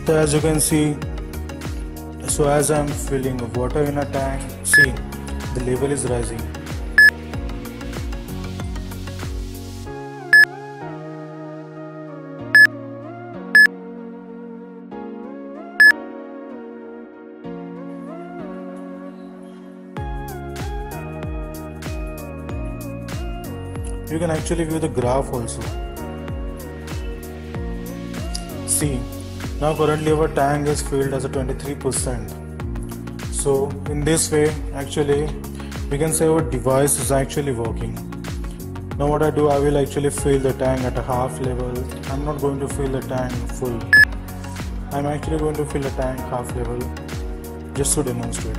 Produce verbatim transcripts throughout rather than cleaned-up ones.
So as you can see, so as I'm filling water in a tank, see the level is rising. You can actually view the graph also. See, now currently our tank is filled as a twenty-three percent. So in this way, actually we can say our device is actually working. Now what I do, I will actually fill the tank at a half level. I'm not going to fill the tank full. I'm actually going to fill the tank half level just to demonstrate.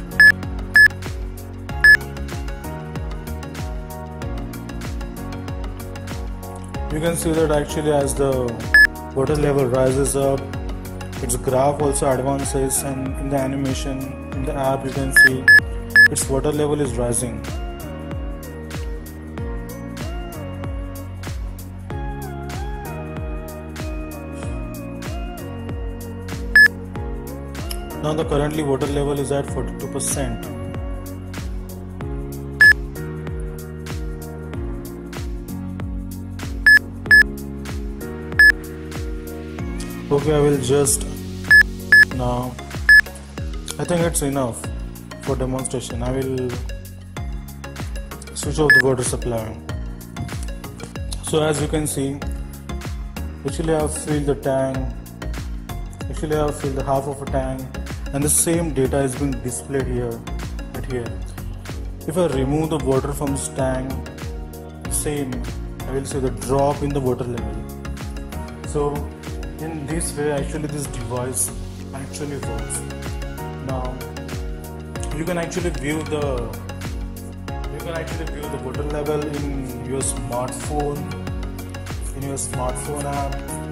You can see that actually as the water level rises up, its graph also advances, and in the animation in the app you can see its water level is rising. Now the currently water level is at forty-two percent. Okay, I will just now, I think it's enough for demonstration. I will switch off the water supply. So as you can see, actually I have filled the tank, actually I have filled the half of a tank, and the same data is being displayed here, right here. If I remove the water from this tank, same, I will see the drop in the water level. So in this way, actually this device actually works. Now you can actually view the you can actually view the water level in your smartphone in your smartphone app.